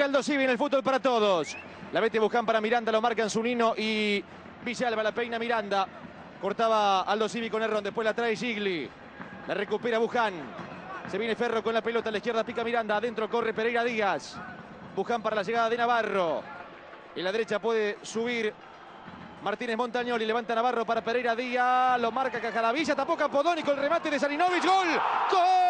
Aldo Civi en el fútbol para todos. La mete Buján para Miranda, lo marcan Zunino y Villalba, la peina Miranda. Cortaba Aldo Civi con Herrón, después la trae Gigli. La recupera Buján. Se viene Ferro con la pelota a la izquierda, pica Miranda. Adentro corre Pereira Díaz. Buján para la llegada de Navarro. En la derecha puede subir Martínez Montañoli. Levanta Navarro para Pereira Díaz. Lo marca Cajalavilla. Tapó Campodónico. El remate de Salinovic. ¡Gol! ¡Gol!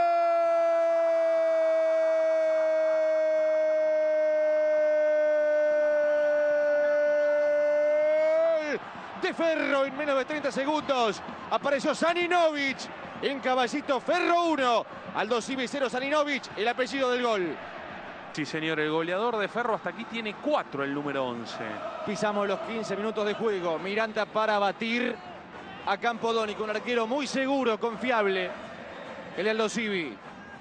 De Ferro en menos de 30 segundos. Apareció Salinovic en Caballito. Ferro 1. Aldo Civi 0. Salinovic, el apellido del gol. Sí, señor, el goleador de Ferro hasta aquí tiene 4, el número 11. Pisamos los 15 minutos de juego. Miranda para batir a Campodónico, un arquero muy seguro, confiable. El Aldo Civi.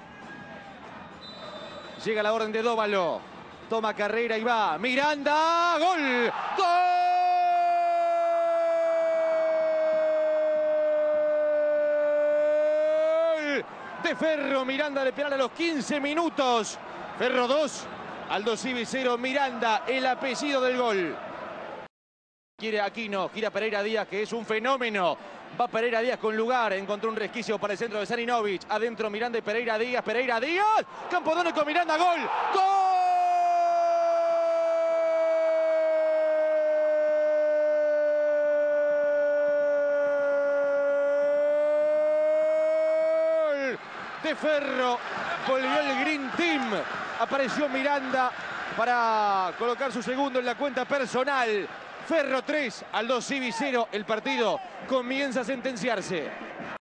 Llega la orden de Dóvalo. Toma carrera y va. Miranda. ¡Gol! ¡Gol! De Ferro. Miranda de penal a los 15 minutos. Ferro 2, Aldo Civi 0, Miranda, el apellido del gol. Quiere Aquino, gira Pereira Díaz, que es un fenómeno. Va Pereira Díaz con lugar, encontró un resquicio para el centro de Salinovic. Adentro Miranda y Pereira Díaz, Campodónico, Miranda, gol, ¡gol! De Ferro, volvió el Green Team. Apareció Miranda para colocar su segundo en la cuenta personal. Ferro 3, Aldo Civi 0. El partido comienza a sentenciarse.